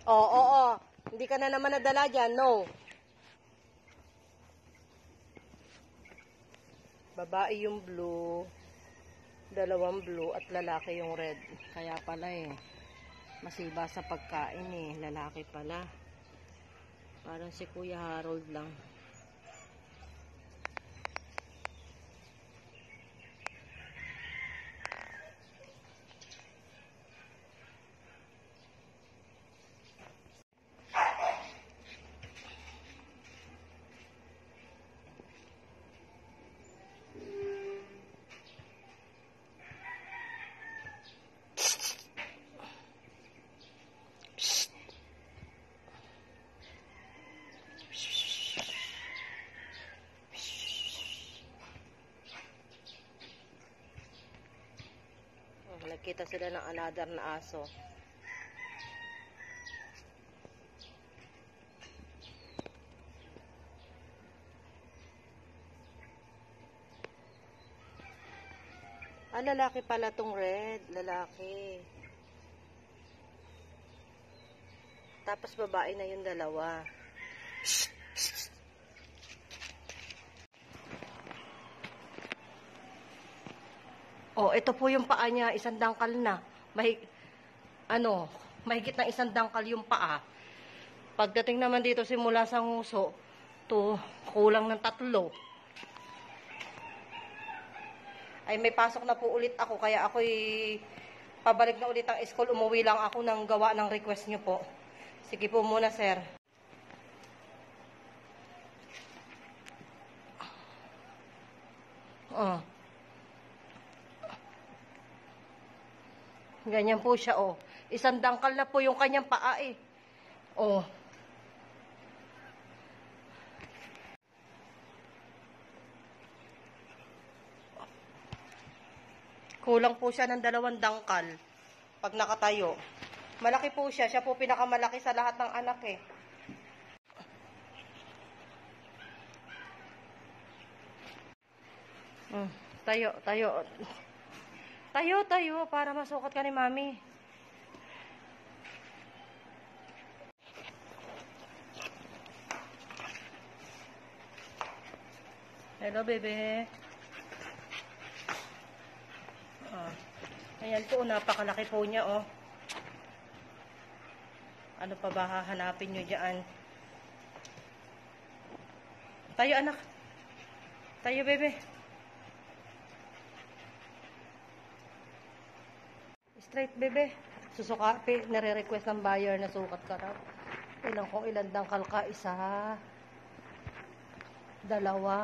Oo. Hindi ka na naman nadala dyan, no. Babae yung blue, dalawang blue at lalaki yung red. Kaya pala masiba sa pagkain lalaki pala. Parang si Kuya Harold lang. Nagkita sila ng another na aso. Lalaki pala tong red. Lalaki. Tapos babae na yung dalawa. Oh, ito po yung paa niya, isang dangkal na. Mahigit ng isang dangkal yung paa. Pagdating naman dito simula sa nguso, kulang ng 3. Ay may pasok na po ulit ako, kaya ako'y pabalik na ulit ang school. Umuwi lang ako ng gawa ng request niyo po. Sige po muna, sir. Ganyan po siya, Isang dangkal na po yung kanyang paa, Kulang po siya ng 2 dangkal pag nakatayo. Malaki po siya. Siya po pinakamalaki sa lahat ng anak, Tayo. Tayo, para masukat ka ni Mami. Hello, bebe. Ayan po, napakalaki po niya, Ano pa ba hahanapin nyo dyan? Tayo, anak. Tayo, bebe. Straight, bebe. Nare-request ng buyer na sukat ka raw. Kung ilan dangkal ka. 1, 2,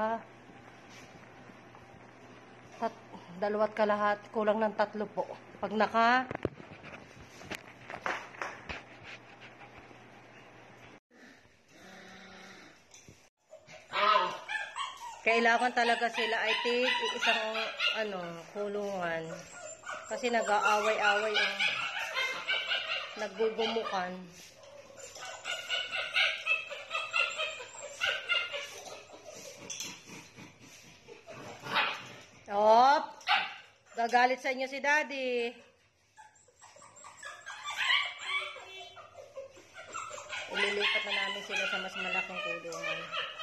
2 kalahat. Kulang ng 3 po. Pag kailangan talaga sila ay isang kulungan. Kasi nag-aaway-away naggugumukan. Gagalit sa inyo si Daddy. Ililipat na namin sila sa mas malaking kulungan.